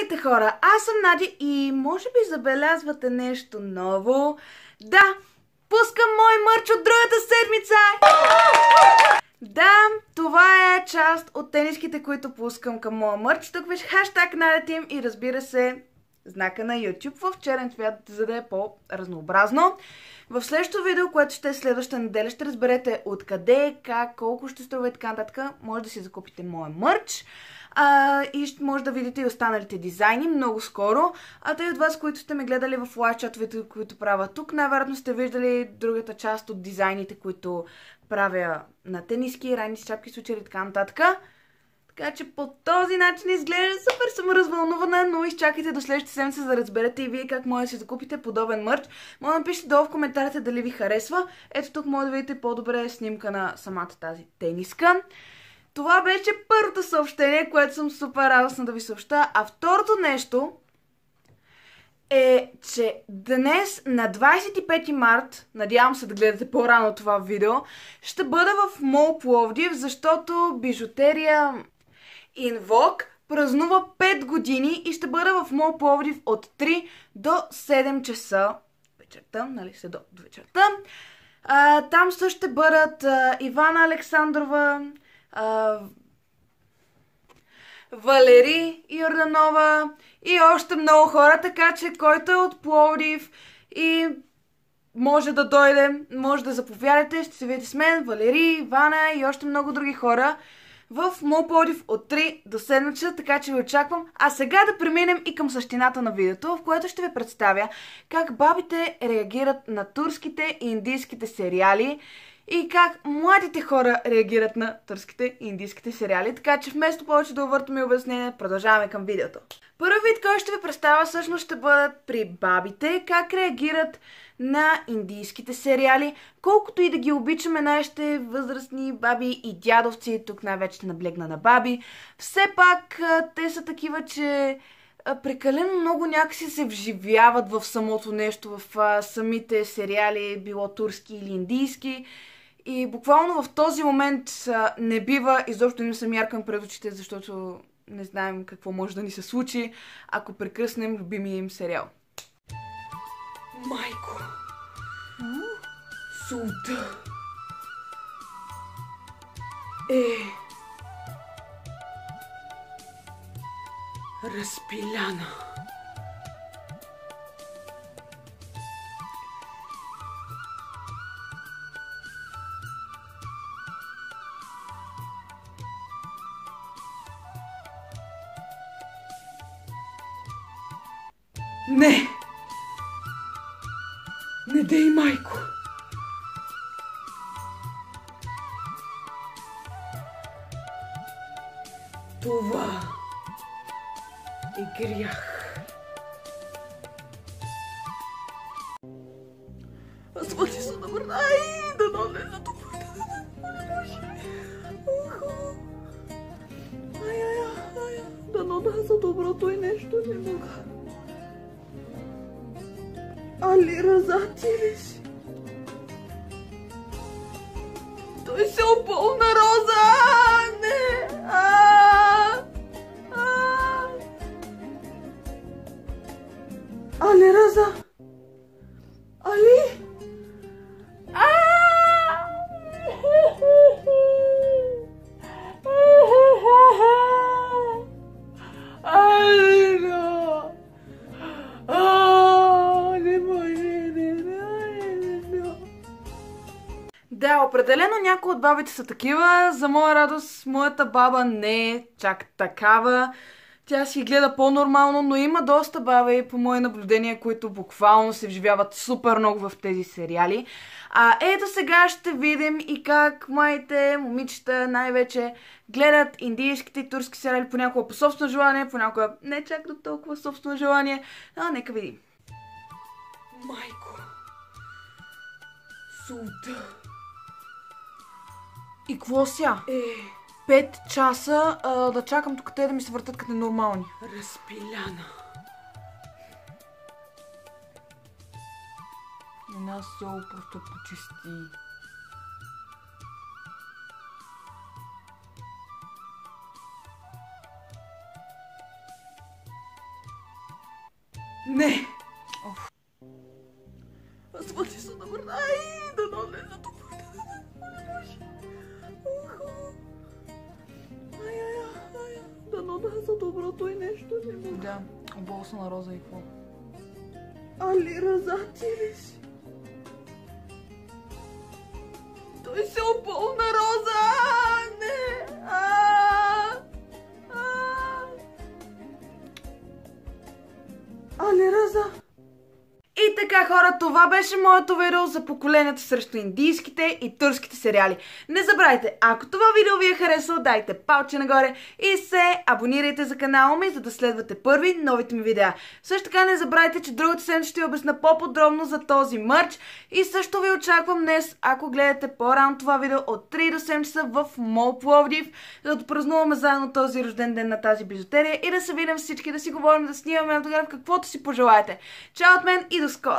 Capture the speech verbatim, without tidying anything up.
Здравейте хора, аз съм Надя и може би забелязвате нещо ново. Да, пускам мой мърч от другата седмица! Да, това е част от тениските, които пускам към моя мърч. Тук виж хаштаг NadyaTeam и разбира се знака на YouTube в черен цвят, за да е по-разнообразно. В следващото видео, което ще е следващата неделя, ще разберете откъде, как, колко ще струва и така нататък. Може да си закупите моя мърч. А, и ще може да видите и останалите дизайни много скоро. А те от вас, които сте ме гледали в лайв чатовете, които правя тук, най-вероятно сте виждали другата част от дизайните, които правя на тениски, райници, чапки, сучери и така нататък. Така че по този начин изглежда супер съм развълнувана, но изчакайте до следващата седмица, за да разберете и вие как може да си закупите подобен мърч. Може да напишете долу в коментарите дали ви харесва. Ето тук може да видите по-добре снимка на самата тази тениска. Това беше първото съобщение, което съм супер радостна да ви съобща. А второто нещо е, че днес на двадесет и пети март, надявам се да гледате по-рано това видео, ще бъда в МОЛ Пловдив, защото бижутерия Инвок празнува пет години и ще бъда в МОЛ Пловдив от три до седем часа вечерта, нали се до вечерта. А, там също ще бъдат а, Ивана Александрова, а, Валери Йорданова и още много хора, така че който е от Пловдив и може да дойде, може да заповядате, ще се видите с мен, Валери, Ивана и още много други хора в МОЛ Пловдив от три до седем часа, така че ви очаквам. А сега да преминем и към същината на видеото, в което ще ви представя как бабите реагират на турските и индийските сериали и как младите хора реагират на турските и индийските сериали. Така че вместо повече да увъртаме обяснение, продължаваме към видеото. Първи вид, който ще ви представя, всъщност ще бъдат при бабите, как реагират на индийските сериали. Колкото и да ги обичаме нашите възрастни баби и дядовци, тук най-вече ще наблегна на баби, все пак те са такива, че прекалено много някакси се вживяват в самото нещо, в самите сериали, било турски или индийски. И буквално в този момент не бива изобщо не съм яркам пред очите, защото не знаем какво може да ни се случи, ако прекъснем любимия им сериал. Майко! Султа! Е... разпиляна! Не! Не дей, майко! Това е грях. Аз пъти се навърна. Ай, да налеза тук. Ай, ай, ай, дано да за доброто и нещо не мога. Али Раза, ти ли си? Той се опълна Роза! Не! А! А! Али Раза! Али! А! Да, определено някои от бабите са такива. За моя радост, моята баба не е чак такава. Тя си гледа по-нормално, но има доста баби, по мои наблюдения, които буквално се вживяват супер много в тези сериали. А ето сега ще видим и как моите момичета най-вече гледат индийските и турски сериали понякога по собствено желание, понякога не чак до толкова собствено желание. А, нека видим. Майко! Султа! И какво сега? Е, пет часа а, да чакам тук те да ми се въртат като нормални. Разпиляна. Една сол просто почисти. Не! Аз пъти се добър. Ай, да но не за добър. Ай, ай, ай. Да но да за доброто и нещо не мога. Да, обол се на Роза и какво? Али, Роза, ти ли си? Той се обол на Роза! Не! А! А! Али, Роза! И така, хора, това беше моето видео за поколенията срещу индийските и турските сериали. Не забравяйте, ако това видео ви е харесало, дайте палче нагоре и се абонирайте за канала ми, за да следвате първи новите ми видеа. Също така не забравяйте, че другата седмица ще ви обясня по-подробно за този мърч и също ви очаквам днес, ако гледате по-рано това видео от три до седем часа в Мол Пловдив, за да празнуваме заедно този рожден ден на тази бижутерия и да се видим всички, да си говорим, да снимаме на каквото си пожелаете. Чао от мен и до скоро!